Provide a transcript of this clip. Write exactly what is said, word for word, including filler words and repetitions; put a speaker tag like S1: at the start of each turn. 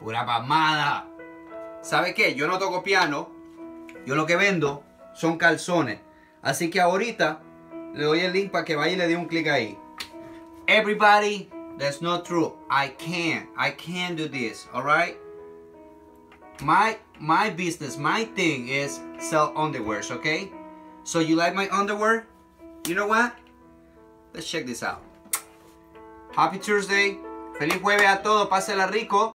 S1: Pura pamada. ¿Sabe qué? Yo no toco piano. Yo lo que vendo son calzones. Así que ahorita le doy el link para que vaya y le dé un clic ahí. Everybody, that's not true. I can't. I can't do this. Alright? My my business, my thing is sell underwears, okay? So you like my underwear? You know what? Let's check this out. Happy Tuesday. Feliz jueves a todos. Pásela rico.